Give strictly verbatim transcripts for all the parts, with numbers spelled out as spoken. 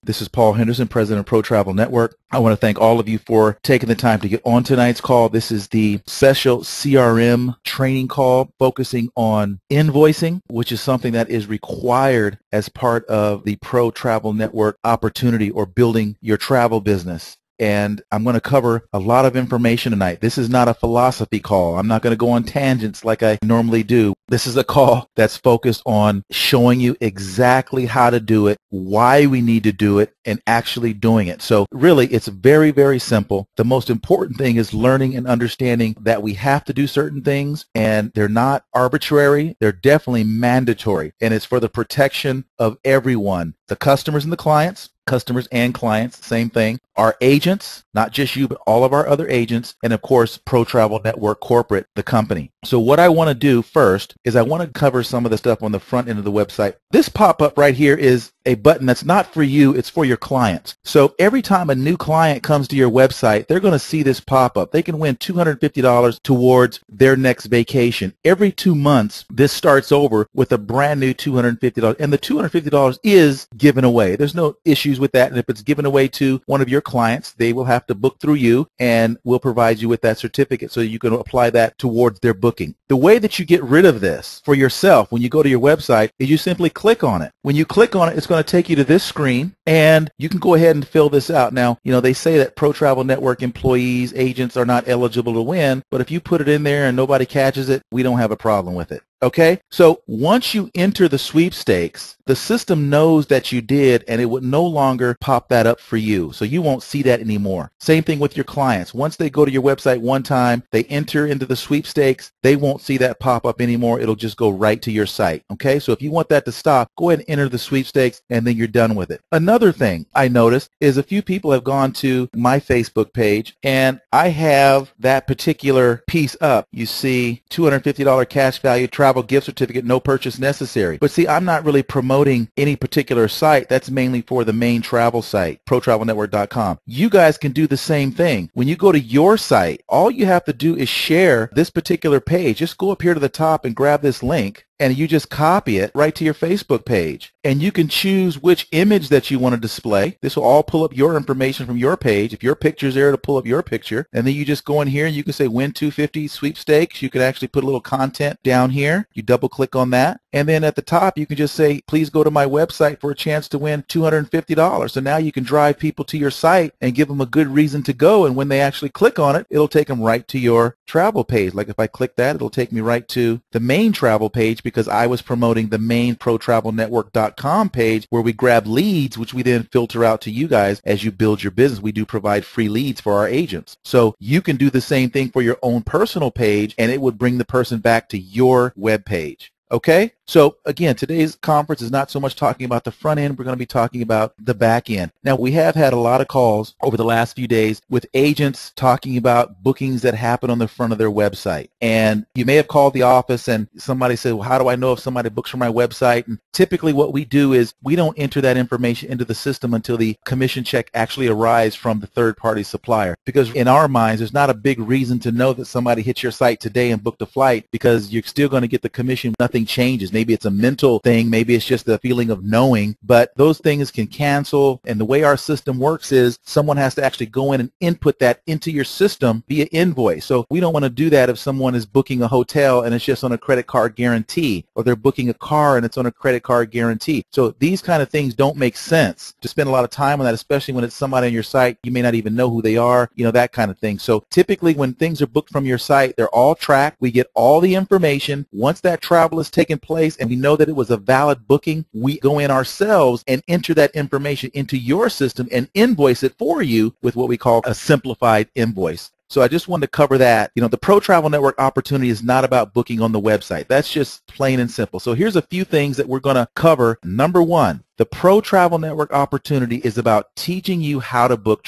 This is Paul Henderson, President of Pro Travel Network. I want to thank all of you for taking the time to get on tonight's call. This is the special C R M training call focusing on invoicing, which is something that is required as part of the Pro Travel Network opportunity or building your travel business. And I'm going to cover a lot of information tonight. This is not a philosophy call. I'm not going to go on tangents like I normally do. This is a call that's focused on showing you exactly how to do it, why we need to do it, and actually doing it. So really, it's very, very simple. The most important thing is learning and understanding that we have to do certain things, and they're not arbitrary. They're definitely mandatory, and it's for the protection of everyone, the customers and the clients. Customers and clients, same thing. Our agents, not just you, but all of our other agents, and of course, Pro Travel Network Corporate, the company. So what I want to do first is I want to cover some of the stuff on the front end of the website. This pop-up right here is a button that's not for you, it's for your clients. So every time a new client comes to your website, they're going to see this pop-up. They can win two hundred fifty dollars towards their next vacation. Every two months, this starts over with a brand new two hundred fifty dollars, and the two hundred fifty dollars is given away. There's no issues with that, and if it's given away to one of your clients, they will have to book through you, and we'll provide you with that certificate so you can apply that towards their booking. The way that you get rid of this for yourself when you go to your website is you simply click on it. When you click on it, it's going to take you to this screen, and you can go ahead and fill this out. Now, you know, they say that Pro Travel Network employees, agents are not eligible to win, but if you put it in there and nobody catches it, we don't have a problem with it. Okay, so once you enter the sweepstakes, the system knows that you did, and it would no longer pop that up for you. So you won't see that anymore. Same thing with your clients. Once they go to your website one time, they enter into the sweepstakes, they won't see that pop up anymore. It'll just go right to your site. Okay, so if you want that to stop, go ahead and enter the sweepstakes, and then you're done with it. Another thing I noticed is a few people have gone to my Facebook page, and I have that particular piece up. You see two hundred fifty dollars cash value travel Travel gift certificate, no purchase necessary. But see, I'm not really promoting any particular site. That's mainly for the main travel site, pro travel network dot com. You guys can do the same thing. When you go to your site, all you have to do is share this particular page. Just go up here to the top and grab this link, and you just copy it right to your Facebook page. And you can choose which image that you want to display. This will all pull up your information from your page. If your picture's there, it'll pull up your picture. And then you just go in here and you can say win two hundred fifty sweepstakes. You can actually put a little content down here. You double click on that. And then at the top, you can just say, please go to my website for a chance to win two hundred fifty dollars. So now you can drive people to your site and give them a good reason to go. And when they actually click on it, it'll take them right to your travel page. Like if I click that, it'll take me right to the main travel page, because I was promoting the main pro travel network dot com page where we grab leads, which we then filter out to you guys as you build your business. We do provide free leads for our agents. So you can do the same thing for your own personal page, and it would bring the person back to your web page. Okay? So again, today's conference is not so much talking about the front end. We're going to be talking about the back end. Now, we have had a lot of calls over the last few days with agents talking about bookings that happen on the front of their website. And you may have called the office and somebody said, well, how do I know if somebody books from my website? And typically what we do is we don't enter that information into the system until the commission check actually arrives from the third-party supplier. Because in our minds, there's not a big reason to know that somebody hit your site today and booked a flight, because you're still going to get the commission. Nothing changes. Maybe it's a mental thing, maybe it's just the feeling of knowing, but those things can cancel. And the way our system works is someone has to actually go in and input that into your system via invoice. So we don't want to do that if someone is booking a hotel and it's just on a credit card guarantee, or they're booking a car and it's on a credit card guarantee. So these kind of things don't make sense to spend a lot of time on that, especially when it's somebody on your site you may not even know who they are, you know, that kind of thing. So typically when things are booked from your site, they're all tracked. We get all the information. Once that travel has taken place and we know that it was a valid booking, we go in ourselves and enter that information into your system and invoice it for you with what we call a simplified invoice. So I just wanted to cover that. You know, the Pro Travel Network opportunity is not about booking on the website. That's just plain and simple. So here's a few things that we're going to cover. Number one, the Pro Travel Network opportunity is about teaching you how to book travel.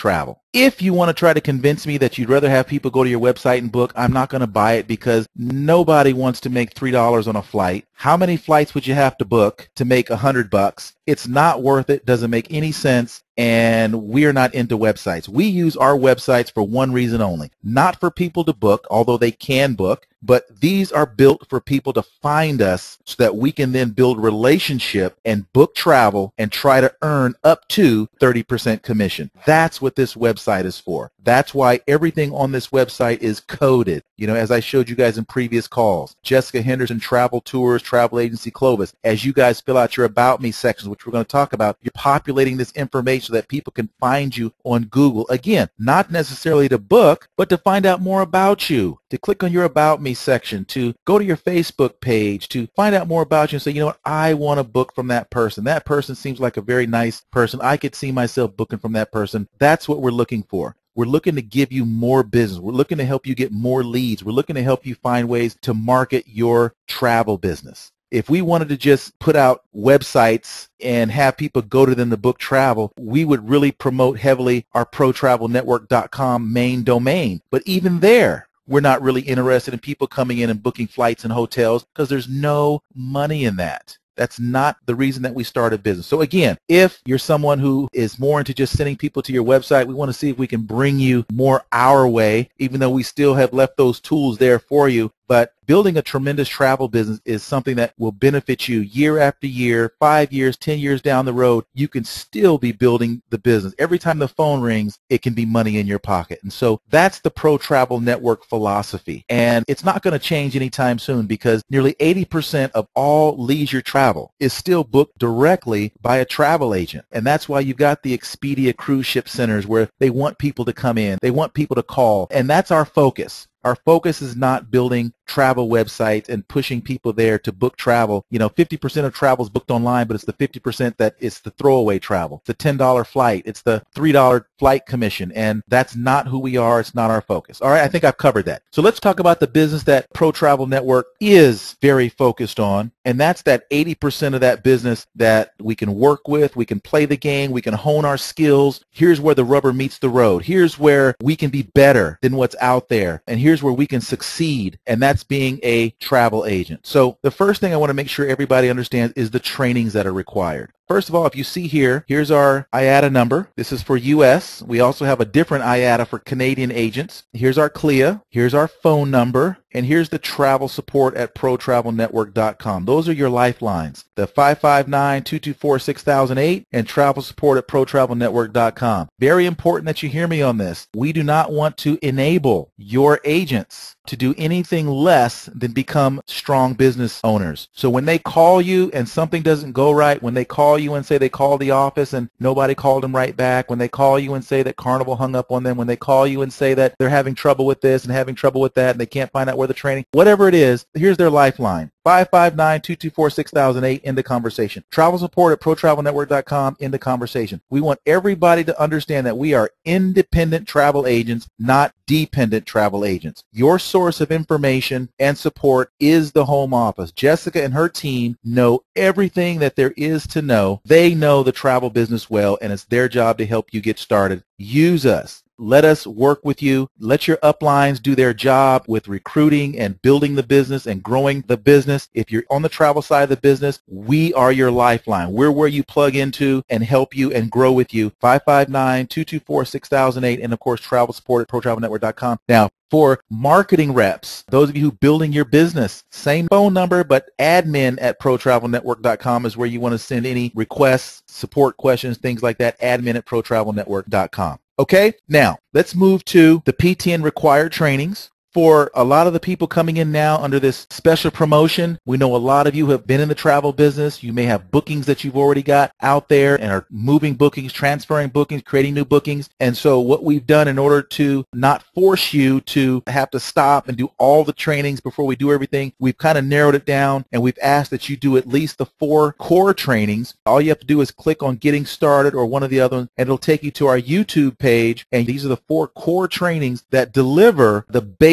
If you want to try to convince me that you'd rather have people go to your website and book, I'm not going to buy it because nobody wants to make three dollars on a flight. How many flights would you have to book to make a hundred bucks? It's not worth it. Doesn't make any sense. And we're not into websites. We use our websites for one reason only, not for people to book, although they can book, but these are built for people to find us so that we can then build relationship and book travel and try to earn up to thirty percent commission. That's what this website is for. That's why everything on this website is coded. You know, as I showed you guys in previous calls, Jessica Henderson Travel Tours, Travel Agency Clovis, as you guys fill out your About Me sections, which we're going to talk about, you're populating this information so that people can find you on Google. Again, not necessarily to book, but to find out more about you, to click on your About Me section, to go to your Facebook page, to find out more about you and say, you know what, I want to book from that person. That person seems like a very nice person. I could see myself booking from that person. That's what we're looking for. We're looking to give you more business. We're looking to help you get more leads. We're looking to help you find ways to market your travel business. If we wanted to just put out websites and have people go to them to book travel, we would really promote heavily our pro travel network dot com main domain. But even there, we're not really interested in people coming in and booking flights and hotels because there's no money in that. That's not the reason that we started business. So again, if you're someone who is more into just sending people to your website, we want to see if we can bring you more our way, even though we still have left those tools there for you. But building a tremendous travel business is something that will benefit you year after year, five years, ten years down the road. You can still be building the business. Every time the phone rings, it can be money in your pocket. And so that's the Pro Travel Network philosophy. And it's not going to change anytime soon because nearly eighty percent of all leisure travel is still booked directly by a travel agent. And that's why you've got the Expedia cruise ship centers where they want people to come in. They want people to call. And that's our focus. Our focus is not building travel websites and pushing people there to book travel. You know, fifty percent of travel is booked online, but it's the fifty percent that it's the throwaway travel. It's the ten dollar flight. It's the three dollar flight commission, and that's not who we are. It's not our focus. All right, I think I've covered that. So let's talk about the business that Pro Travel Network is very focused on, and that's that eighty percent of that business that we can work with, we can play the game, we can hone our skills. Here's where the rubber meets the road. Here's where we can be better than what's out there, and here's where we can succeed, and that's being a travel agent. So the first thing I want to make sure everybody understands is the trainings that are required. First of all, if you see here, here's our I A T A number. This is for U S. We also have a different I A T A for Canadian agents. Here's our C L I A. Here's our phone number. And here's the travel support at pro travel network dot com. Those are your lifelines. The five five nine, two two four, six thousand eight and travel support at pro travel network dot com. Very important that you hear me on this. We do not want to enable your agents to do anything less than become strong business owners. So when they call you and something doesn't go right, when they call you and say they called the office and nobody called them right back, when they call you and say that Carnival hung up on them, when they call you and say that they're having trouble with this and having trouble with that and they can't find out where the training, whatever it is, here's their lifeline. five five nine, two two four, six thousand eight, end the conversation. Travel support at pro travel network dot com, end the conversation. We want everybody to understand that we are independent travel agents, not dependent travel agents. Your source of information and support is the home office. Jessica and her team know everything that there is to know. They know the travel business well, and it's their job to help you get started. Use us. Let us work with you. Let your uplines do their job with recruiting and building the business and growing the business. If you're on the travel side of the business, we are your lifeline. We're where you plug into and help you and grow with you. five five nine, two two four, six thousand eight and, of course, travel support at pro travel network dot com. Now, for marketing reps, those of you who are building your business, same phone number, but admin at pro travel network dot com is where you want to send any requests, support questions, things like that, admin at pro travel network dot com. Okay, now let's move to the P T N required trainings. For a lot of the people coming in now under this special promotion, we know a lot of you have been in the travel business. You may have bookings that you've already got out there and are moving bookings, transferring bookings, creating new bookings. And so what we've done in order to not force you to have to stop and do all the trainings before we do everything, we've kind of narrowed it down and we've asked that you do at least the four core trainings. All you have to do is click on Getting Started or one of the other ones, and it'll take you to our YouTube page. And these are the four core trainings that deliver the basics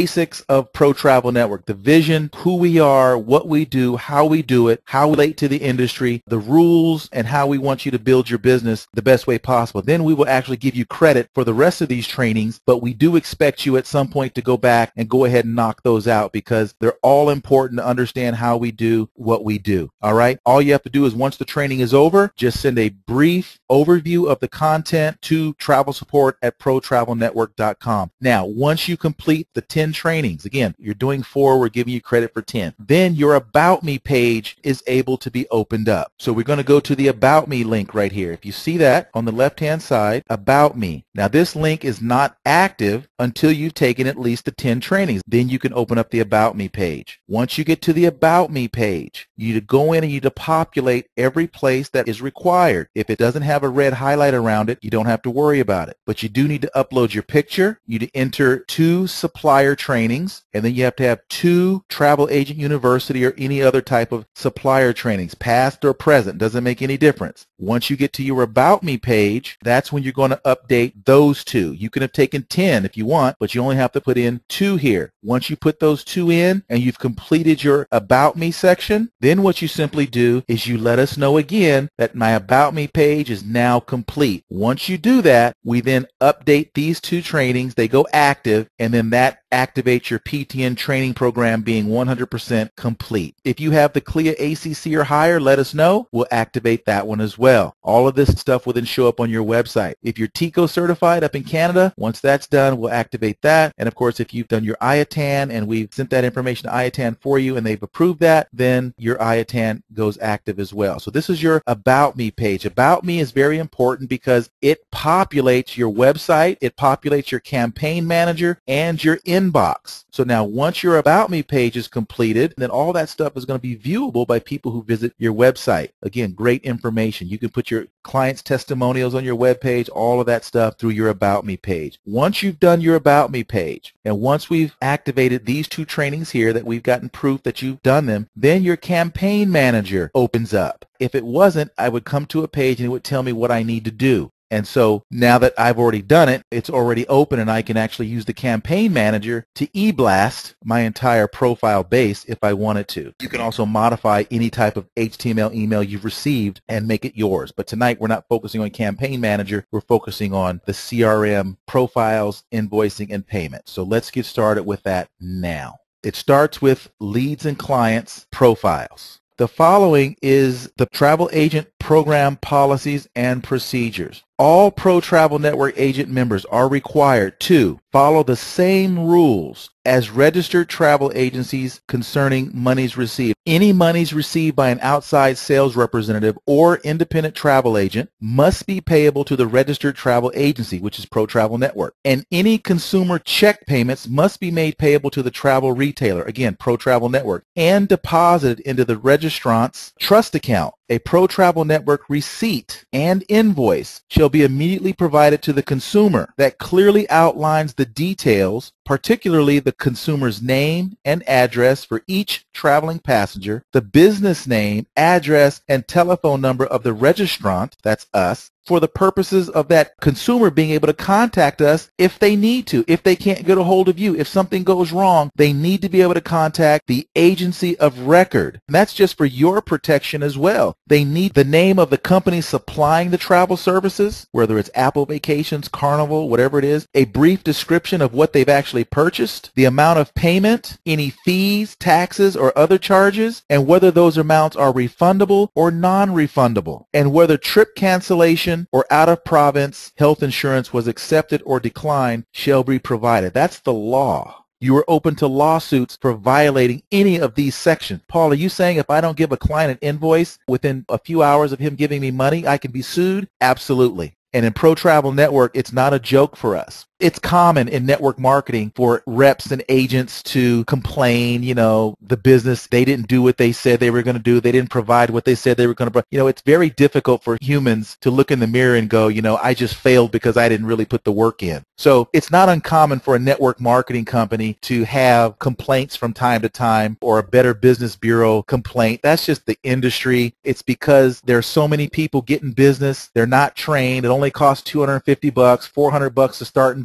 basics of Pro Travel Network, the vision, who we are, what we do, how we do it, how we relate to the industry, the rules, and how we want you to build your business the best way possible. Then we will actually give you credit for the rest of these trainings, but we do expect you at some point to go back and go ahead and knock those out because they're all important to understand how we do what we do. All right? All you have to do is once the training is over, just send a brief overview of the content to travel support at pro travel network dot com. Now, once you complete the ten trainings, again, you're doing four, we're giving you credit for ten. Then your About Me page is able to be opened up. So we're going to go to the About Me link right here. If you see that on the left-hand side, About Me. Now, this link is not active until you've taken at least the ten trainings. Then you can open up the About Me page. Once you get to the About Me page, you need to go in and you need to populate every place that is required. If it doesn't have a red highlight around it, you don't have to worry about it. But you do need to upload your picture. You need to enter two supplier trainings, and then you have to have two Travel Agent University or any other type of supplier trainings, past or present, doesn't make any difference. Once you get to your About Me page, that's when you're going to update those two. You can have taken ten if you want, but you only have to put in two here. Once you put those two in and you've completed your About Me section, then what you simply do is you let us know again that my About Me page is now complete. Once you do that, we then update these two trainings. They go active, and then that activates your P T N training program being one hundred percent complete. If you have the C L I A A C C or higher, let us know. We'll activate that one as well. All of this stuff will then show up on your website. If you're T I C O certified up in Canada, once that's done, we'll activate that. And of course, if you've done your I T A N and we've sent that information to I T A N for you and they've approved that, then your I T A N goes active as well. So this is your About Me page. About Me is very important because it populates your website, it populates your campaign manager, and your inbox. So now once your About Me page is completed, then all that stuff is going to be viewable by people who visit your website. Again, great information. You can put your clients' testimonials on your web page, all of that stuff through your About Me page. Once you've done your About Me page, and once we've activated these two trainings here that we've gotten proof that you've done them, then your campaign manager opens up. If it wasn't, I would come to a page and it would tell me what I need to do. And so now that I've already done it, it's already open and I can actually use the campaign manager to e-blast my entire profile base if I wanted to. You can also modify any type of H T M L email you've received and make it yours. But tonight we're not focusing on campaign manager, we're focusing on the C R M, profiles, invoicing, and payment. So let's get started with that now. It starts with leads and clients profiles. The following is the travel agent program policies and procedures. All Pro Travel Network agent members are required to follow the same rules as registered travel agencies concerning monies received. Any monies received by an outside sales representative or independent travel agent must be payable to the registered travel agency, which is Pro Travel Network. And any consumer check payments must be made payable to the travel retailer, again, Pro Travel Network, and deposited into the registrant's trust account. A Pro Travel Network receipt and invoice shall be immediately provided to the consumer that clearly outlines the details, particularly the consumer's name and address for each traveling passenger, the business name, address, and telephone number of the registrant, that's us, for the purposes of that consumer being able to contact us if they need to. If they can't get a hold of you, if something goes wrong, they need to be able to contact the agency of record. And that's just for your protection as well. They need the name of the company supplying the travel services, whether it's Apple Vacations, Carnival, whatever it is, a brief description of what they've actually purchased, the amount of payment, any fees, taxes, or other charges, and whether those amounts are refundable or non-refundable, and whether trip cancellation or out-of-province health insurance was accepted or declined shall be provided. That's the law. You are open to lawsuits for violating any of these sections. Paul, are you saying if I don't give a client an invoice within a few hours of him giving me money, I can be sued? Absolutely. And in Pro Travel Network, it's not a joke for us. It's common in network marketing for reps and agents to complain, you know, the business, they didn't do what they said they were going to do. They didn't provide what they said they were going to provide. You know, it's very difficult for humans to look in the mirror and go, you know, I just failed because I didn't really put the work in. So it's not uncommon for a network marketing company to have complaints from time to time or a Better Business Bureau complaint. That's just the industry. It's because there are so many people getting business. They're not trained. It only costs two hundred fifty bucks, four hundred bucks to start in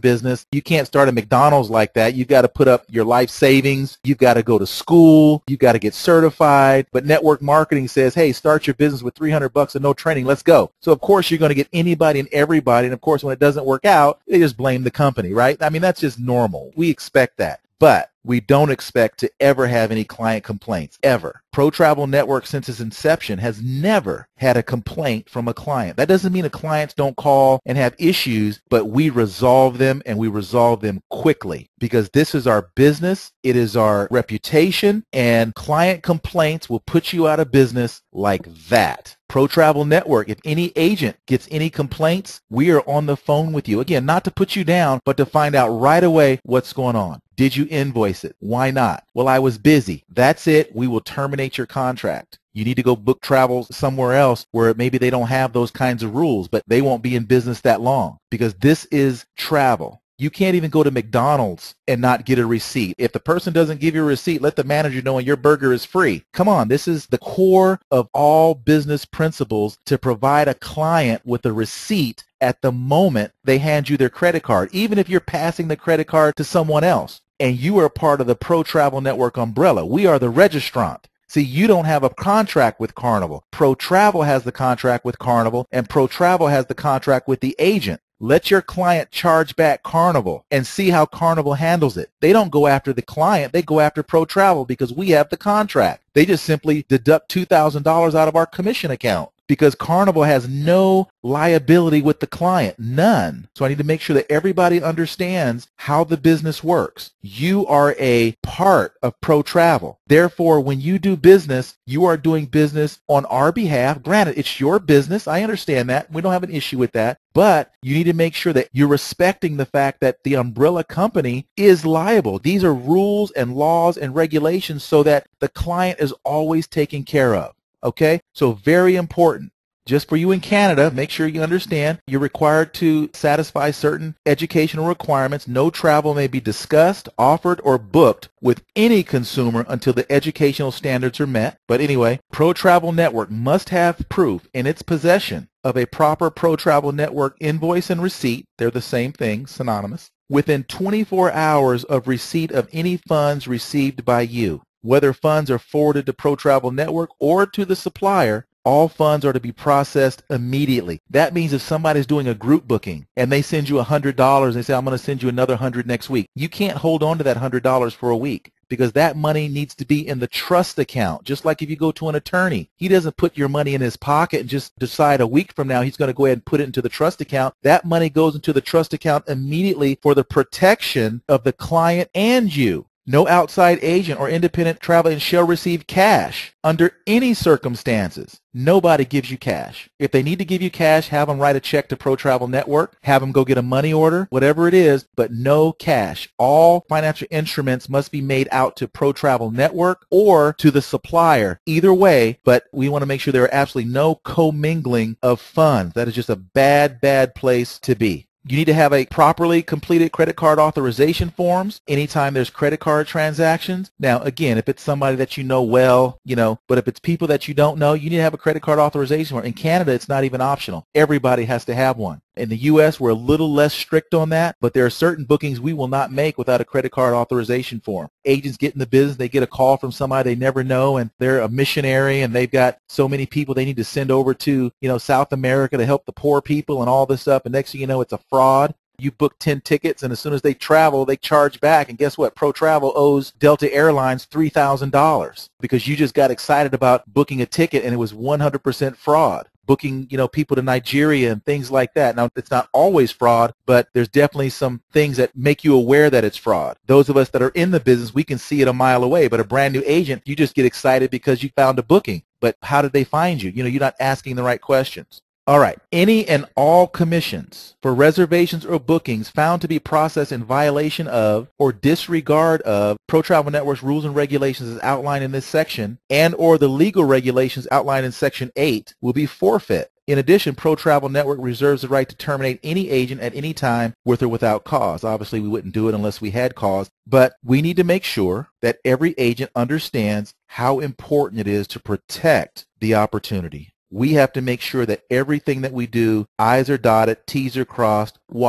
business. You can't start a McDonald's like that. You've got to put up your life savings. You've got to go to school. You've got to get certified. But network marketing says, hey, start your business with three hundred bucks and no training. Let's go. So of course you're going to get anybody and everybody. And of course when it doesn't work out, they just blame the company, right? I mean, that's just normal. We expect that. But we don't expect to ever have any client complaints, ever. Pro Travel Network, since its inception, has never had a complaint from a client. That doesn't mean the clients don't call and have issues, but we resolve them, and we resolve them quickly, because this is our business, it is our reputation, and client complaints will put you out of business like that. Pro Travel Network, if any agent gets any complaints, we are on the phone with you. Again, not to put you down, but to find out right away what's going on. Did you invoice it? Why not? Well, I was busy. That's it. We will terminate your contract. You need to go book travel somewhere else where maybe they don't have those kinds of rules, but they won't be in business that long, because this is travel. You can't even go to McDonald's and not get a receipt. If the person doesn't give you a receipt, let the manager know and your burger is free. Come on, this is the core of all business principles, to provide a client with a receipt at the moment they hand you their credit card, even if you're passing the credit card to someone else and you are part of the Pro Travel Network umbrella. We are the registrant. See, you don't have a contract with Carnival. Pro Travel has the contract with Carnival, and Pro Travel has the contract with the agent. Let your client charge back Carnival and see how Carnival handles it. They don't go after the client. They go after Pro Travel because we have the contract. They just simply deduct two thousand dollars out of our commission account, because Carnival has no liability with the client, none. So I need to make sure that everybody understands how the business works. You are a part of Pro Travel. Therefore, when you do business, you are doing business on our behalf. Granted, it's your business. I understand that. We don't have an issue with that. But you need to make sure that you're respecting the fact that the umbrella company is liable. These are rules and laws and regulations so that the client is always taken care of. Okay? So very important. Just for you in Canada, make sure you understand you're required to satisfy certain educational requirements. No travel may be discussed, offered, or booked with any consumer until the educational standards are met. But anyway, Pro Travel Network must have proof in its possession of a proper Pro Travel Network invoice and receipt. They're the same thing, synonymous. Within twenty-four hours of receipt of any funds received by you. Whether funds are forwarded to Pro Travel Network or to the supplier, all funds are to be processed immediately. That means if somebody's doing a group booking and they send you one hundred dollars, they say, I'm going to send you another one hundred dollars next week. You can't hold on to that one hundred dollars for a week, because that money needs to be in the trust account. Just like if you go to an attorney, he doesn't put your money in his pocket and just decide a week from now he's going to go ahead and put it into the trust account. That money goes into the trust account immediately for the protection of the client and you. No outside agent or independent travel agent shall receive cash under any circumstances. Nobody gives you cash. If they need to give you cash, have them write a check to Pro Travel Network, have them go get a money order, whatever it is, but no cash. All financial instruments must be made out to Pro Travel Network or to the supplier. Either way, but we want to make sure there are absolutely no commingling of funds. That is just a bad, bad place to be. You need to have a properly completed credit card authorization forms anytime there's credit card transactions. Now, again, if it's somebody that you know well, you know, but if it's people that you don't know, you need to have a credit card authorization form. In Canada, it's not even optional. Everybody has to have one. In the U S, we're a little less strict on that, but there are certain bookings we will not make without a credit card authorization form. Agents get in the business, they get a call from somebody they never know, and they're a missionary, and they've got so many people they need to send over to, you know, South America to help the poor people and all this stuff, and next thing you know, it's a fraud. You book ten tickets, and as soon as they travel, they charge back, and guess what? Pro Travel owes Delta Airlines three thousand dollars because you just got excited about booking a ticket, and it was one hundred percent fraud. Booking, you know, people to Nigeria and things like that. Now, it's not always fraud, but there's definitely some things that make you aware that it's fraud. Those of us that are in the business, we can see it a mile away, but a brand new agent, you just get excited because you found a booking. But how did they find you? You know, you're not asking the right questions. All right. Any and all commissions for reservations or bookings found to be processed in violation of or disregard of Pro Travel Network's rules and regulations as outlined in this section and or the legal regulations outlined in Section eight will be forfeit. In addition, Pro Travel Network reserves the right to terminate any agent at any time with or without cause. Obviously, we wouldn't do it unless we had cause, but we need to make sure that every agent understands how important it is to protect the opportunity. We have to make sure that everything that we do, I's are dotted, T's are crossed. Why?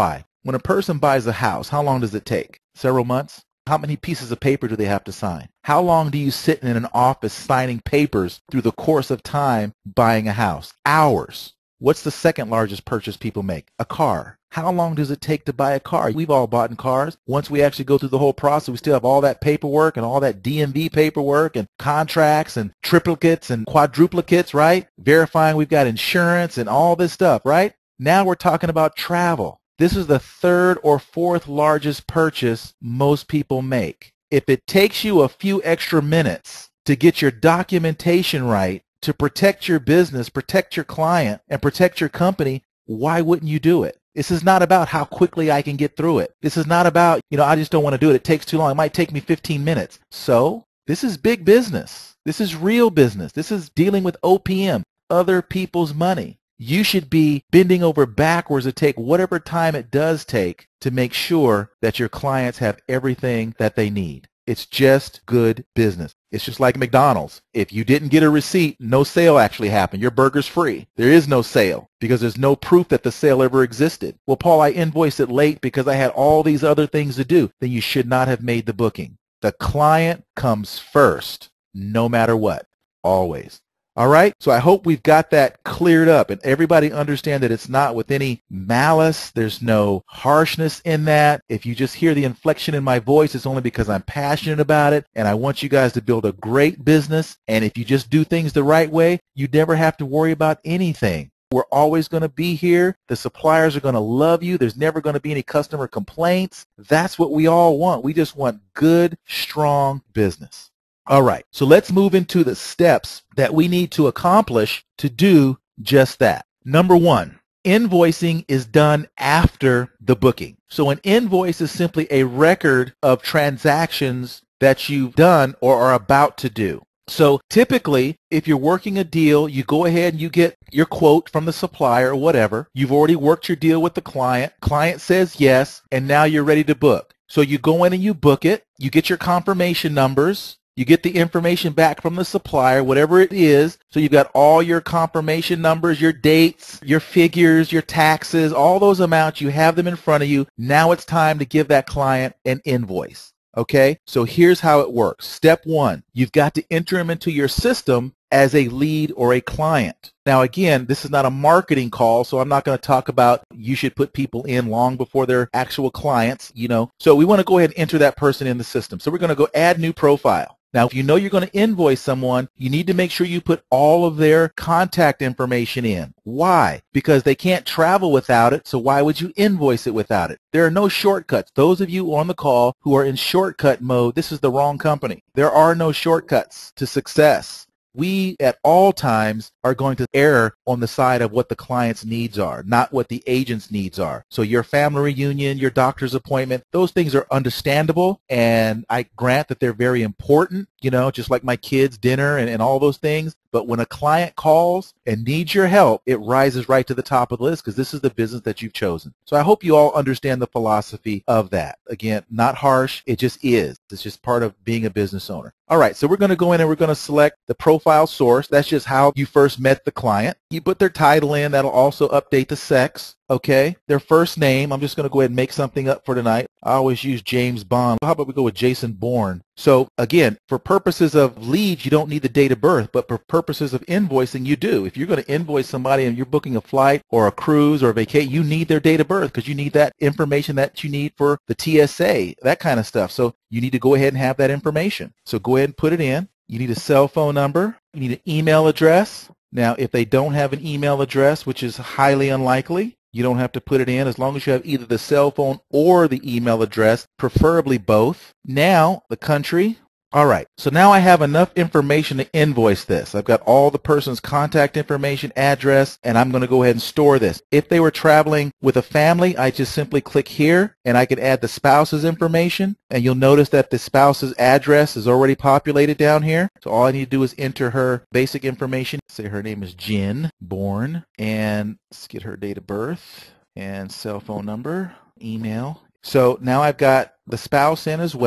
When a person buys a house, how long does it take? Several months? How many pieces of paper do they have to sign? How long do you sit in an office signing papers through the course of time buying a house? Hours. What's the second largest purchase people make? A car. How long does it take to buy a car? We've all bought in cars. Once we actually go through the whole process, we still have all that paperwork and all that D M V paperwork and contracts and triplicates and quadruplicates, right? Verifying we've got insurance and all this stuff, right? Now we're talking about travel. This is the third or fourth largest purchase most people make. If it takes you a few extra minutes to get your documentation right, to protect your business, protect your client, and protect your company, why wouldn't you do it? This is not about how quickly I can get through it. This is not about, you know, I just don't want to do it. It takes too long. It might take me fifteen minutes. So this is big business. This is real business. This is dealing with O P M, other people's money. You should be bending over backwards to take whatever time it does take to make sure that your clients have everything that they need. It's just good business. It's just like McDonald's. If you didn't get a receipt, no sale actually happened. Your burger's free. There is no sale because there's no proof that the sale ever existed. Well, Paul, I invoiced it late because I had all these other things to do. Then you should not have made the booking. The client comes first, no matter what, always. All right, so I hope we've got that cleared up and everybody understand that it's not with any malice. There's no harshness in that. If you just hear the inflection in my voice, it's only because I'm passionate about it and I want you guys to build a great business. And if you just do things the right way, you never have to worry about anything. We're always going to be here. The suppliers are going to love you. There's never going to be any customer complaints. That's what we all want. We just want good, strong business. All right, so let's move into the steps that we need to accomplish to do just that. Number one, invoicing is done after the booking. So an invoice is simply a record of transactions that you've done or are about to do. So typically, if you're working a deal, you go ahead and you get your quote from the supplier or whatever. You've already worked your deal with the client. Client says yes, and now you're ready to book. So you go in and you book it. You get your confirmation numbers. You get the information back from the supplier, whatever it is. So you've got all your confirmation numbers, your dates, your figures, your taxes, all those amounts. You have them in front of you. Now it's time to give that client an invoice. Okay, so here's how it works. Step one, you've got to enter them into your system as a lead or a client. Now again, this is not a marketing call, so I'm not going to talk about you should put people in long before they're actual clients, you know. So we want to go ahead and enter that person in the system. So we're going to go add new profile. Now, if you know you're going to invoice someone, you need to make sure you put all of their contact information in. Why? Because they can't travel without it, so why would you invoice it without it? There are no shortcuts. Those of you on the call who are in shortcut mode, this is the wrong company. There are no shortcuts to success. We, at all times, are going to err on the side of what the client's needs are, not what the agent's needs are. So your family reunion, your doctor's appointment, those things are understandable, and I grant that they're very important, you know, just like my kids' dinner and, and all those things. But when a client calls and needs your help, it rises right to the top of the list because this is the business that you've chosen. So I hope you all understand the philosophy of that. Again, not harsh. It just is. It's just part of being a business owner. All right, so we're going to go in and we're going to select the profile source. That's just how you first met the client. You put their title in. That'll also update the sex. Okay, their first name. I'm just going to go ahead and make something up for tonight. I always use James Bond. How about we go with Jason Bourne? So again, for purposes of leads, you don't need the date of birth, but for purposes of invoicing, you do. If you're going to invoice somebody and you're booking a flight or a cruise or a vacation, you need their date of birth because you need that information that you need for the T S A, that kind of stuff. So you need to go ahead and have that information. So go ahead and put it in. You need a cell phone number. You need an email address. Now, if they don't have an email address, which is highly unlikely, you don't have to put it in as long as you have either the cell phone or the email address, preferably both. Now, the country. All right, so now I have enough information to invoice this. I've got all the person's contact information, address, and I'm going to go ahead and store this. If they were traveling with a family, I just simply click here, and I can add the spouse's information, and you'll notice that the spouse's address is already populated down here. So all I need to do is enter her basic information. Say her name is Jen Bourne, and let's get her date of birth and cell phone number, email. So now I've got the spouse in as well.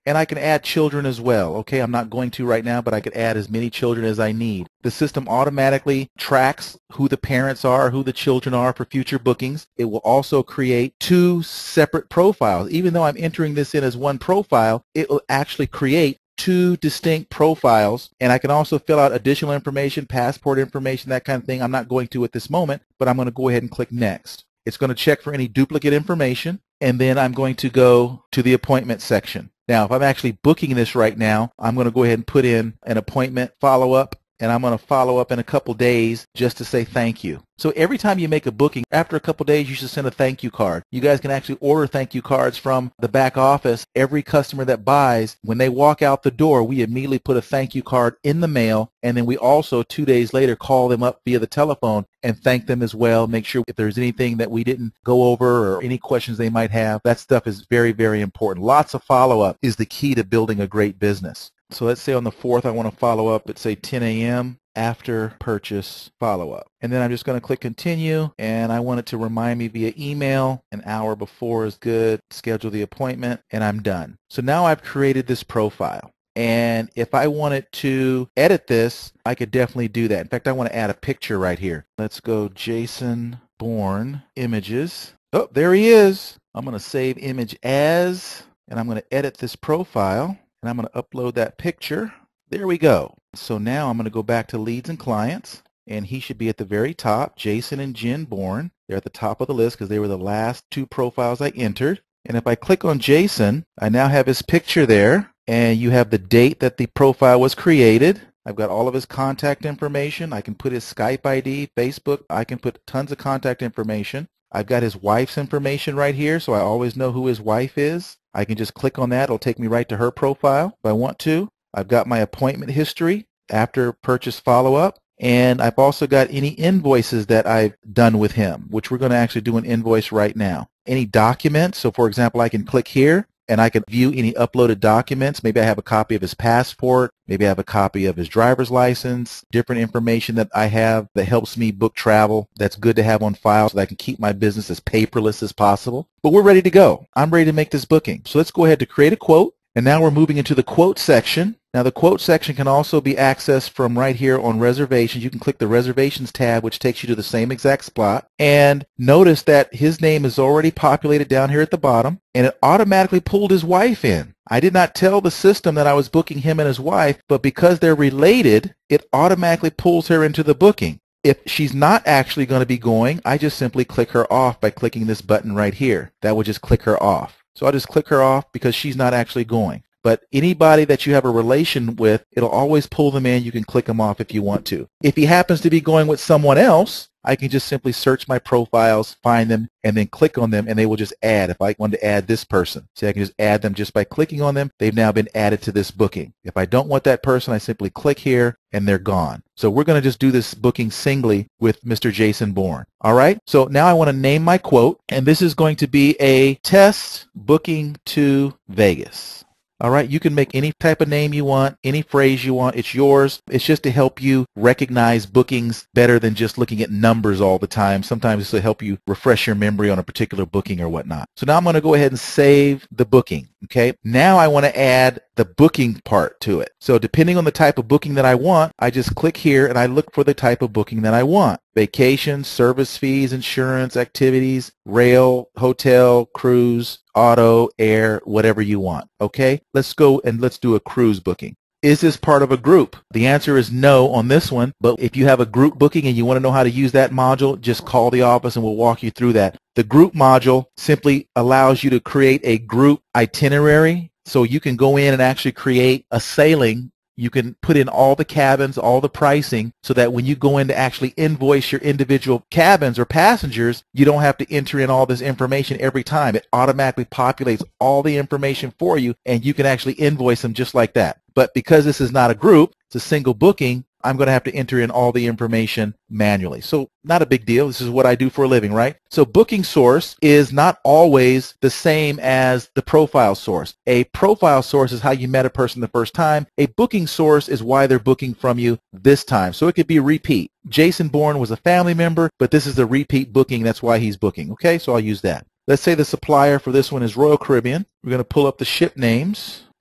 And I can add children as well. Okay, I'm not going to right now, but I could add as many children as I need. The system automatically tracks who the parents are, who the children are for future bookings. It will also create two separate profiles. Even though I'm entering this in as one profile, it will actually create two distinct profiles, and I can also fill out additional information, passport information, that kind of thing. I'm not going to at this moment, but I'm going to go ahead and click next. It's going to check for any duplicate information, and then I'm going to go to the appointment section. Now, if I'm actually booking this right now, I'm going to go ahead and put in an appointment follow-up, and I'm going to follow up in a couple days just to say thank you. So every time you make a booking, after a couple days, you should send a thank you card. You guys can actually order thank you cards from the back office. Every customer that buys, when they walk out the door, we immediately put a thank you card in the mail, and then we also, two days later, call them up via the telephone and thank them as well. Make sure if there's anything that we didn't go over or any questions they might have, that stuff is very, very important. Lots of follow-up is the key to building a great business. So let's say on the fourth, I want to follow up at, say, ten A M after purchase follow-up. And then I'm just going to click continue, and I want it to remind me via email. An hour before is good. Schedule the appointment, and I'm done. So now I've created this profile. And if I wanted to edit this, I could definitely do that. In fact, I want to add a picture right here. Let's go Jason Bourne Images. Oh, there he is. I'm going to save image as, and I'm going to edit this profile. And I'm going to upload that picture. There we go. So now I'm going to go back to leads and clients, and he should be at the very top. Jason and Jen Bourne. They're at the top of the list because they were the last two profiles I entered. And if I click on Jason, I now have his picture there, and you have the date that the profile was created. I've got all of his contact information. I can put his Skype I D, Facebook. I can put tons of contact information. I've got his wife's information right here, so I always know who his wife is. I can just click on that. It'll take me right to her profile if I want to. I've got my appointment history after purchase follow-up, and I've also got any invoices that I've done with him, which we're going to actually do an invoice right now. Any documents, so for example, I can click here, and I can view any uploaded documents. Maybe I have a copy of his passport. Maybe I have a copy of his driver's license, different information that I have that helps me book travel. That's good to have on file so that I can keep my business as paperless as possible. But we're ready to go. I'm ready to make this booking. So let's go ahead to create a quote. And now we're moving into the quote section. Now the quote section can also be accessed from right here on reservations. You can click the reservations tab, which takes you to the same exact spot. And notice that his name is already populated down here at the bottom, and it automatically pulled his wife in. I did not tell the system that I was booking him and his wife, but because they're related, it automatically pulls her into the booking. If she's not actually going to be going, I just simply click her off by clicking this button right here. That would just click her off. So I'll just click her off because she's not actually going. But anybody that you have a relation with, it'll always pull them in. You can click them off if you want to. If he happens to be going with someone else, I can just simply search my profiles, find them, and then click on them, and they will just add. If I wanted to add this person, see, I can just add them just by clicking on them. They've now been added to this booking. If I don't want that person, I simply click here, and they're gone. So we're going to just do this booking singly with Mister Jason Bourne. All right? So now I want to name my quote, and this is going to be a test booking to Vegas. All right, you can make any type of name you want, any phrase you want. It's yours. It's just to help you recognize bookings better than just looking at numbers all the time. Sometimes it's to help you refresh your memory on a particular booking or whatnot. So now I'm going to go ahead and save the booking. Okay, now I want to add the booking part to it. So depending on the type of booking that I want, I just click here and I look for the type of booking that I want. Vacation, service fees, insurance, activities, rail, hotel, cruise, auto, air, whatever you want. Okay, let's go and let's do a cruise booking. Is this part of a group? The answer is no on this one, but if you have a group booking and you want to know how to use that module, just call the office and we'll walk you through that. The group module simply allows you to create a group itinerary, so you can go in and actually create a sailing. You can put in all the cabins, all the pricing, so that when you go in to actually invoice your individual cabins or passengers, you don't have to enter in all this information every time. It automatically populates all the information for you, and you can actually invoice them just like that. But because this is not a group, it's a single booking, I'm going to have to enter in all the information manually. So not a big deal. This is what I do for a living, right? So booking source is not always the same as the profile source. A profile source is how you met a person the first time. A booking source is why they're booking from you this time. So it could be repeat. Jason Bourne was a family member, but this is the repeat booking. That's why he's booking. Okay, so I'll use that. Let's say the supplier for this one is Royal Caribbean. We're going to pull up the ship names.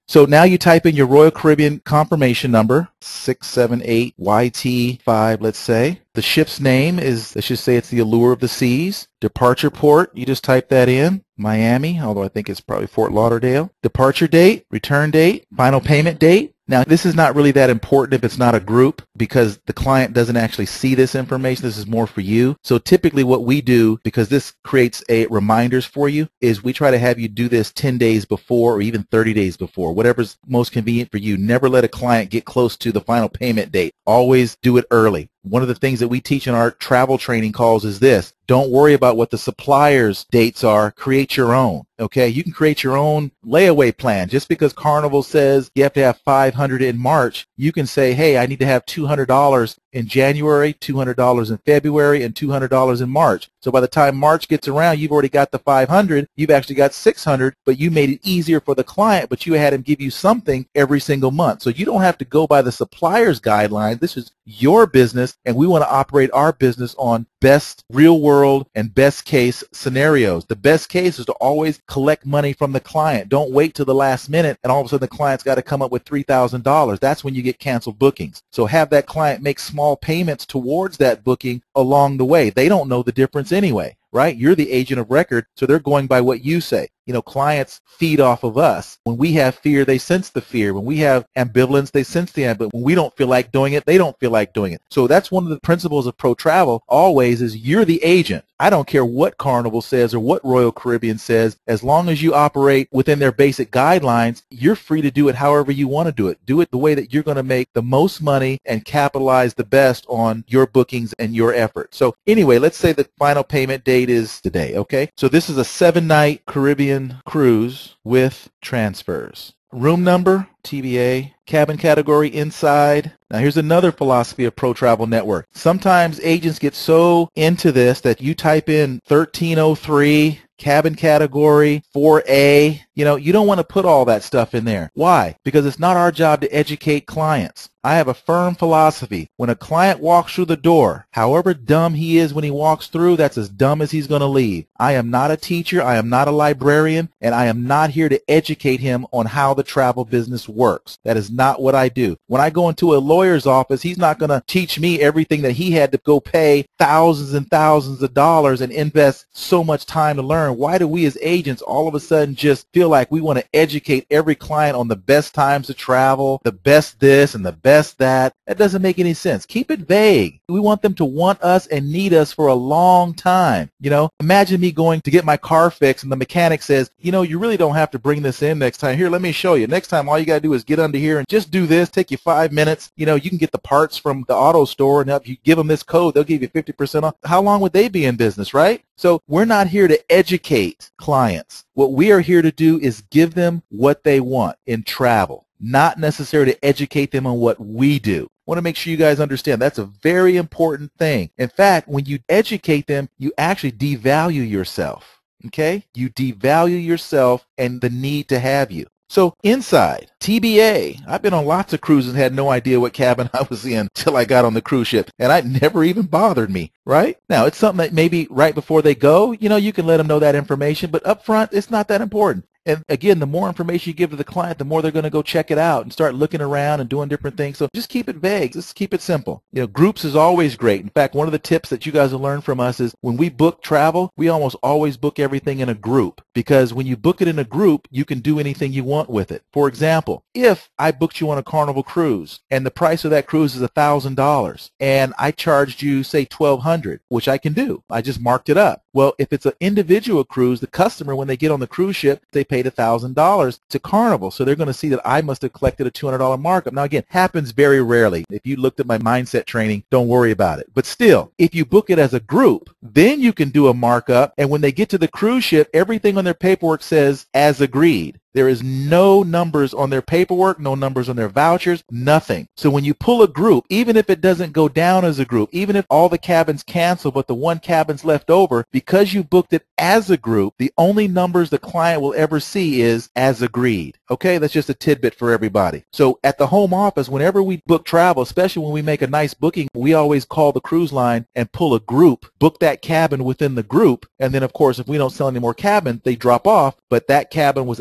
So now you type in your Royal Caribbean confirmation number, six seven eight Y T five, let's say. The ship's name is, let's just say it's the Allure of the Seas. Departure port, you just type that in, Miami, although I think it's probably Fort Lauderdale. Departure date, return date, final payment date. Now, this is not really that important if it's not a group because the client doesn't actually see this information. This is more for you. So typically what we do, because this creates a reminders for you, is we try to have you do this ten days before or even thirty days before, whatever's most convenient for you. Never let a client get close to the final payment date. Always do it early. One of the things that we teach in our travel training calls is this. Don't worry about what the supplier's dates are. Create your own. Okay, you can create your own layaway plan. Just because Carnival says you have to have five hundred in March, you can say, hey, I need to have two hundred dollars in January, two hundred dollars in February, and two hundred dollars in March. So by the time March gets around, you've already got the five hundred. You've actually got six hundred, but you made it easier for the client, but you had him give you something every single month. So you don't have to go by the supplier's guidelines. This is your business, and we want to operate our business on best real world and best case scenarios. The best case is to always collect money from the client. Don't wait till the last minute and all of a sudden the client's got to come up with three thousand dollars. That's when you get canceled bookings. So have that client make small payments towards that booking along the way. They don't know the difference anyway, right? You're the agent of record, so they're going by what you say. You know, clients feed off of us. When we have fear, they sense the fear. When we have ambivalence, they sense the ambivalence. When we don't feel like doing it, they don't feel like doing it. So that's one of the principles of pro travel always is you're the agent. I don't care what Carnival says or what Royal Caribbean says. As long as you operate within their basic guidelines, you're free to do it however you want to do it. Do it the way that you're going to make the most money and capitalize the best on your bookings and your effort. So anyway, let's say the final payment date is today, okay? So this is a seven-night Caribbean cruise with transfers. Room number, T B A, cabin category, inside. Now here's another philosophy of Pro Travel Network. Sometimes agents get so into this that you type in thirteen oh three, cabin category, four A. You know, you don't want to put all that stuff in there. Why? Because it's not our job to educate clients. I have a firm philosophy. When a client walks through the door, however dumb he is when he walks through, that's as dumb as he's going to leave. I am not a teacher, I am not a librarian, and I am not here to educate him on how the travel business works. That is not what I do. When I go into a lawyer's office, he's not going to teach me everything that he had to go pay thousands and thousands of dollars and invest so much time to learn. Why do we as agents all of a sudden just feel like we want to educate every client on the best times to travel, the best this and the best that? That doesn't make any sense. Keep it vague. We want them to want us and need us for a long time. You know, imagine me going to get my car fixed and the mechanic says, you know, you really don't have to bring this in next time. Here, let me show you. Next time, all you got to do is get under here and just do this. Take you five minutes. You know, you can get the parts from the auto store, and if you give them this code, they'll give you fifty percent off. How long would they be in business, right? So we're not here to educate clients. What we are here to do is give them what they want in travel, not necessarily to educate them on what we do. I want to make sure you guys understand that's a very important thing. In fact, when you educate them, you actually devalue yourself, okay? You devalue yourself and the need to have you. So inside, T B A, I've been on lots of cruises and had no idea what cabin I was in till I got on the cruise ship, and it never even bothered me, right? Now, it's something that maybe right before they go, you know, you can let them know that information, but up front, it's not that important. And again, the more information you give to the client, the more they're going to go check it out and start looking around and doing different things. So just keep it vague. Just keep it simple. You know, groups is always great. In fact, one of the tips that you guys will learn from us is when we book travel, we almost always book everything in a group, because when you book it in a group, you can do anything you want with it. For example, if I booked you on a Carnival cruise and the price of that cruise is one thousand dollars and I charged you, say, twelve hundred dollars, which I can do. I just marked it up. Well, if it's an individual cruise, the customer, when they get on the cruise ship, they paid one thousand dollars to Carnival. So they're going to see that I must have collected a two hundred dollar markup. Now, again, happens very rarely. If you looked at my mindset training, don't worry about it. But still, if you book it as a group, then you can do a markup. And when they get to the cruise ship, everything on their paperwork says as agreed. There is no numbers on their paperwork, no numbers on their vouchers, nothing. So when you pull a group, even if it doesn't go down as a group, even if all the cabins cancel but the one cabin's left over, because you booked it as a group, the only numbers the client will ever see is as agreed. Okay, that's just a tidbit for everybody. So at the home office, whenever we book travel, especially when we make a nice booking, we always call the cruise line and pull a group, book that cabin within the group, and then of course if we don't sell any more cabins, they drop off, but that cabin was actually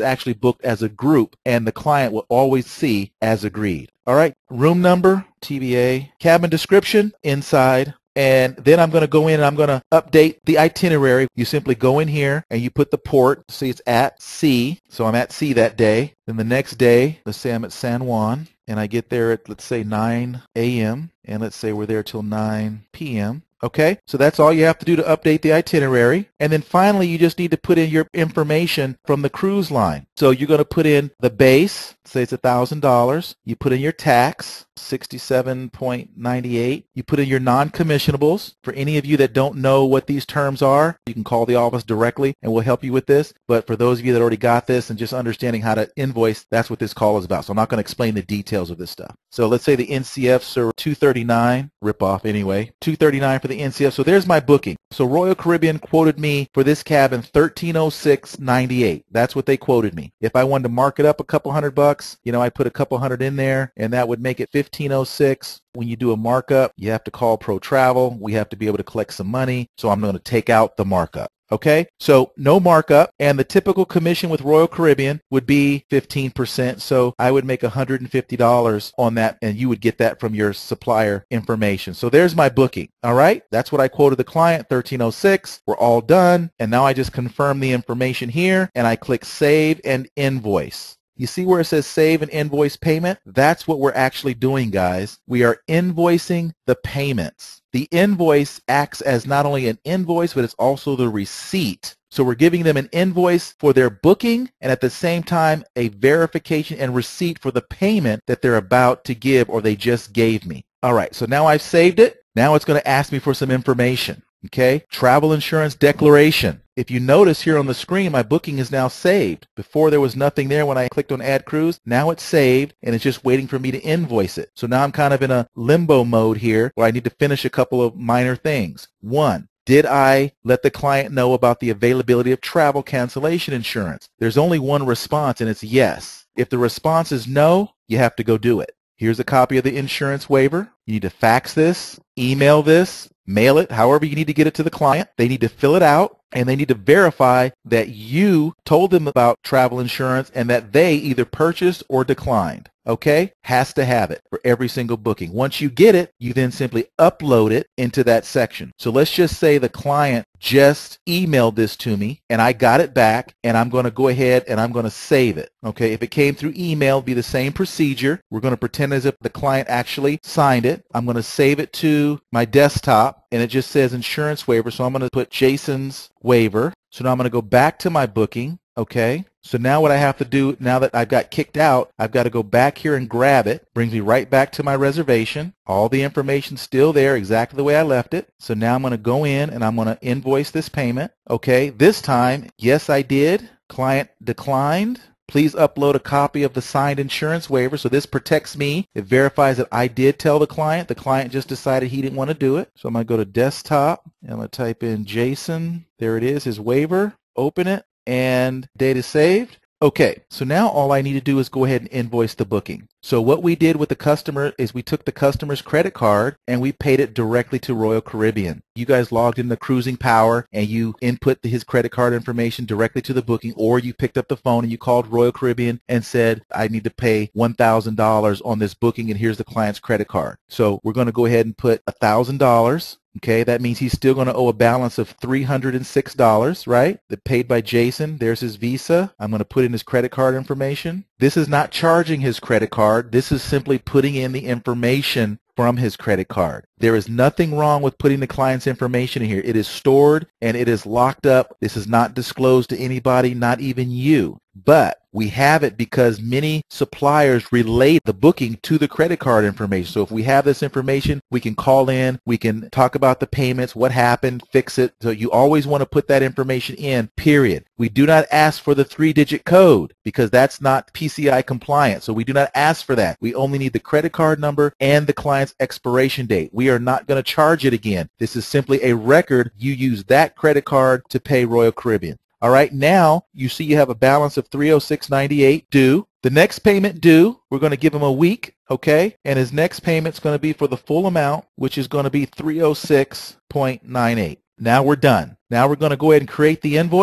booked as a group, and the client will always see as agreed. All right, room number, T B A, cabin description, inside. And then I'm going to go in and I'm going to update the itinerary. You simply go in here and you put the port. See, it's at sea. So I'm at sea that day. Then the next day, let's say I'm at San Juan and I get there at, let's say, nine A M and let's say we're there till nine P M Okay, so that's all you have to do to update the itinerary. And then finally, you just need to put in your information from the cruise line. So you're going to put in the base, say it's one thousand dollars. You put in your tax, sixty-seven ninety-eight. You put in your non-commissionables. For any of you that don't know what these terms are, you can call the office directly and we'll help you with this. But for those of you that already got this and just understanding how to invoice, that's what this call is about. So I'm not going to explain the details of this stuff. So let's say the N C Fs are two thirty-nine, rip off anyway, two thirty-nine for the N C F. So there's my booking. So Royal Caribbean quoted me for this cabin thirteen oh six ninety-eight. That's what they quoted me. If I wanted to mark it up a couple hundred bucks, you know, I put a couple hundred in there and that would make it fifteen oh six. When you do a markup, you have to call Pro Travel. We have to be able to collect some money. So I'm going to take out the markup. Okay, so no markup, and the typical commission with Royal Caribbean would be fifteen percent, so I would make one hundred fifty dollars on that, and you would get that from your supplier information. So there's my booking, all right? That's what I quoted the client, thirteen oh six. We're all done, and now I just confirm the information here, and I click Save and Invoice. You see where it says Save and Invoice Payment? That's what we're actually doing, guys. We are invoicing the payments. The invoice acts as not only an invoice, but it's also the receipt. So we're giving them an invoice for their booking and at the same time a verification and receipt for the payment that they're about to give or they just gave me. All right, so now I've saved it. Now it's going to ask me for some information. Okay, travel insurance declaration. If you notice here on the screen, my booking is now saved. Before there was nothing there when I clicked on Add Cruise. Now it's saved and it's just waiting for me to invoice it. So now I'm kind of in a limbo mode here where I need to finish a couple of minor things. One, did I let the client know about the availability of travel cancellation insurance? There's only one response and it's yes. If the response is no, you have to go do it. Here's a copy of the insurance waiver. You need to fax this, email this, mail it, however you need to get it to the client. They need to fill it out and they need to verify that you told them about travel insurance and that they either purchased or declined. Okay? Has to have it for every single booking. Once you get it, you then simply upload it into that section. So let's just say the client just emailed this to me and I got it back and I'm going to go ahead and I'm going to save it. Okay? If it came through email, it'd be the same procedure. We're going to pretend as if the client actually signed it. I'm going to save it to my desktop and it just says insurance waiver. So I'm going to put Jason's waiver. So now I'm going to go back to my booking. Okay, so now what I have to do, now that I've got kicked out, I've got to go back here and grab it. Brings me right back to my reservation. All the information's still there, exactly the way I left it. So now I'm going to go in and I'm going to invoice this payment. Okay, this time, yes, I did. Client declined. Please upload a copy of the signed insurance waiver. So this protects me. It verifies that I did tell the client. The client just decided he didn't want to do it. So I'm going to go to desktop and I'm going to type in Jason. There it is, his waiver. Open it. And data saved. Okay, so now all I need to do is go ahead and invoice the booking. So what we did with the customer is we took the customer's credit card and we paid it directly to Royal Caribbean. You guys logged into Cruising Power and you input his credit card information directly to the booking, or you picked up the phone and you called Royal Caribbean and said, I need to pay one thousand dollars on this booking and here's the client's credit card. So we're going to go ahead and put one thousand dollars. Okay, that means he's still going to owe a balance of three hundred six dollars, right? That paid by Jason. There's his Visa. I'm going to put in his credit card information. This is not charging his credit card. This is simply putting in the information from his credit card. There is nothing wrong with putting the client's information in here. It is stored and it is locked up. This is not disclosed to anybody, not even you. But we have it because many suppliers relate the booking to the credit card information. So if we have this information, we can call in, we can talk about the payments, what happened, fix it. So you always want to put that information in, period. We do not ask for the three-digit code because that's not P C I compliant. So we do not ask for that. We only need the credit card number and the client's expiration date. We are not going to charge it again. This is simply a record. You use that credit card to pay Royal Caribbean. All right, now you see you have a balance of three hundred six dollars and ninety-eight cents due. The next payment due, we're going to give him a week, okay? And his next payment's going to be for the full amount, which is going to be three hundred six dollars and ninety-eight cents. Now we're done. Now we're going to go ahead and create the invoice.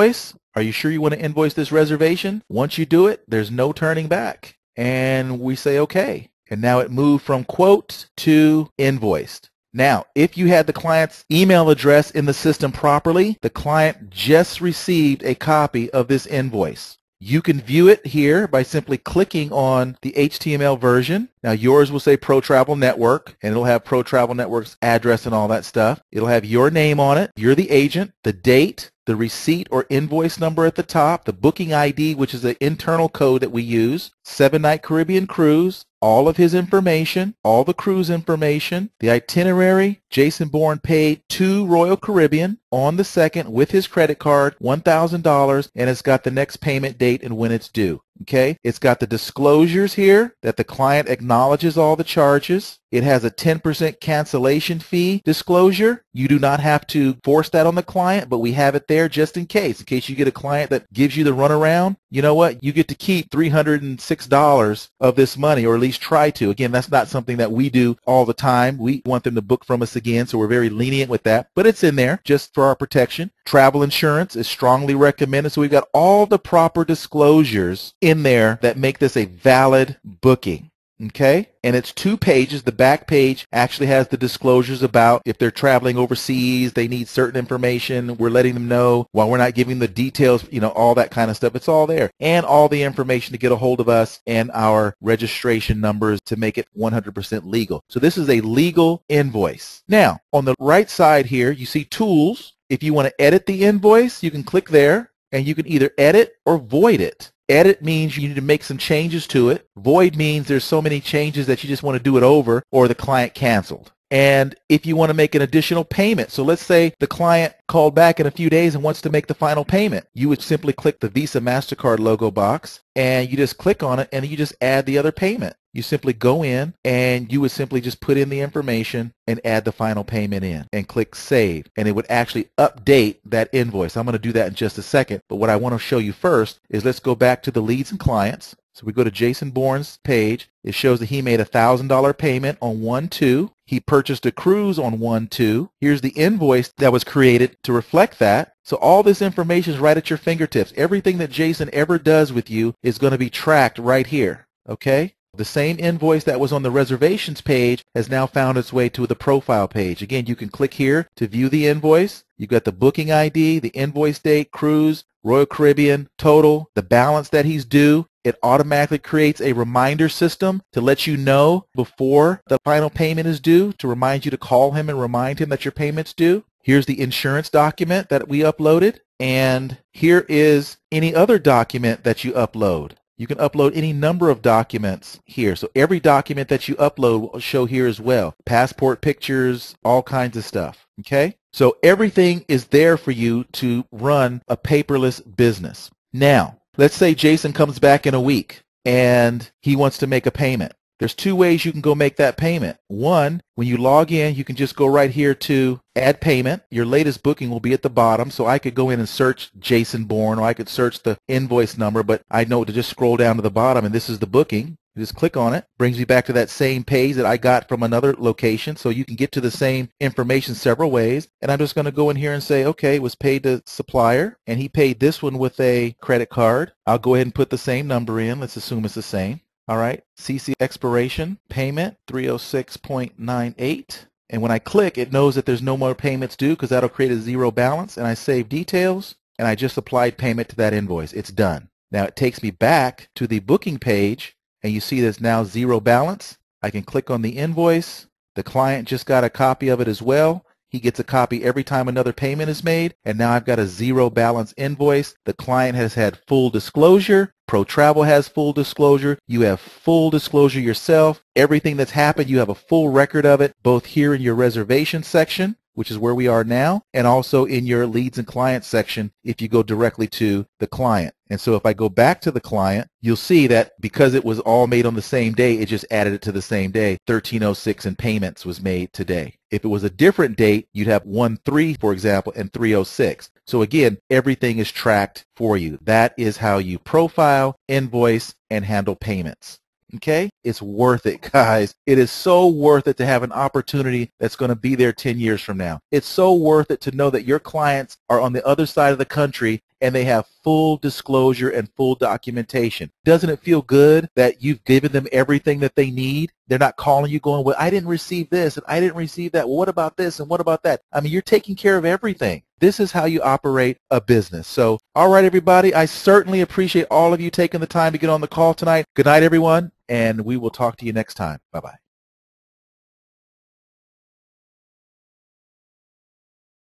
Are you sure you want to invoice this reservation? Once you do it, there's no turning back. And we say okay. And now it moved from quote to invoiced. Now, if you had the client's email address in the system properly, the client just received a copy of this invoice. You can view it here by simply clicking on the H T M L version. Now yours will say Pro Travel Network, and it'll have Pro Travel Network's address and all that stuff. It'll have your name on it. You're the agent, the date, the receipt or invoice number at the top, the booking I D, which is the internal code that we use, seven-night Caribbean cruise, all of his information, all the cruise information, the itinerary. Jason Bourne paid to Royal Caribbean on the second with his credit card, one thousand dollars, and it's got the next payment date and when it's due. Okay, it's got the disclosures here that the client acknowledges all the charges. It has a ten percent cancellation fee disclosure. You do not have to force that on the client, but we have it there just in case. In case you get a client that gives you the runaround, you know what? You get to keep three hundred six dollars of this money, or at least try to. Again, that's not something that we do all the time. We want them to book from us again, so we're very lenient with that. But it's in there just for our protection. Travel insurance is strongly recommended. So we've got all the proper disclosures in there that make this a valid booking. Okay, and it's two pages. The back page actually has the disclosures about if they're traveling overseas, they need certain information. We're letting them know while we're not giving the details, you know, all that kind of stuff. It's all there. And all the information to get a hold of us and our registration numbers to make it one hundred percent legal. So this is a legal invoice. Now, on the right side here, you see tools. If you want to edit the invoice, you can click there and you can either edit or void it. Edit means you need to make some changes to it. Void means there's so many changes that you just want to do it over or the client canceled. And if you want to make an additional payment, so let's say the client called back in a few days and wants to make the final payment, you would simply click the Visa MasterCard logo box and you just click on it and you just add the other payment. You simply go in and you would simply just put in the information and add the final payment in and click save, and it would actually update that invoice. I'm going to do that in just a second, but what I want to show you first is let's go back to the leads and clients. So we go to Jason Bourne's page. It shows that he made a one thousand dollar payment on one two. He purchased a cruise on one two. Here's the invoice that was created to reflect that. So all this information is right at your fingertips. Everything that Jason ever does with you is going to be tracked right here. Okay? The same invoice that was on the reservations page has now found its way to the profile page. Again, you can click here to view the invoice. You've got the booking I D, the invoice date, cruise, Royal Caribbean, total, the balance that he's due. It automatically creates a reminder system to let you know before the final payment is due, to remind you to call him and remind him that your payment's due. Here's the insurance document that we uploaded, and here is any other document that you upload. You can upload any number of documents here. So every document that you upload will show here as well. Passport pictures, all kinds of stuff. Okay? So everything is there for you to run a paperless business. Now, let's say Jason comes back in a week and he wants to make a payment. There's two ways you can go make that payment. One, when you log in, you can just go right here to add payment. Your latest booking will be at the bottom, so I could go in and search Jason Bourne, or I could search the invoice number, but I know to just scroll down to the bottom, and this is the booking. You just click on it. Brings me back to that same page that I got from another location, so you can get to the same information several ways. And I'm just going to go in here and say, okay, it was paid to supplier, and he paid this one with a credit card. I'll go ahead and put the same number in. Let's assume it's the same. All right, C C expiration, payment, three oh six point nine eight. And when I click, it knows that there's no more payments due because that'll create a zero balance. And I save details, and I just applied payment to that invoice. It's done. Now it takes me back to the booking page, and you see there's now zero balance. I can click on the invoice. The client just got a copy of it as well. He gets a copy every time another payment is made, and now I've got a zero balance invoice. The client has had full disclosure. Pro Travel has full disclosure. You have full disclosure yourself. Everything that's happened, you have a full record of it, both here in your reservation section, which is where we are now, and also in your leads and clients section if you go directly to the client. And so if I go back to the client, you'll see that because it was all made on the same day, it just added it to the same day. thirteen oh six in payments was made today. If it was a different date, you'd have one three, for example, and three oh six. So again, everything is tracked for you. That is how you profile, invoice, and handle payments. Okay? It's worth it, guys. It is so worth it to have an opportunity that's going to be there ten years from now. It's so worth it to know that your clients are on the other side of the country and they have full disclosure and full documentation. Doesn't it feel good that you've given them everything that they need? They're not calling you going, well, I didn't receive this and I didn't receive that. Well, what about this and what about that? I mean, you're taking care of everything. This is how you operate a business. So, all right, everybody, I certainly appreciate all of you taking the time to get on the call tonight. Good night, everyone, and we will talk to you next time. Bye-bye.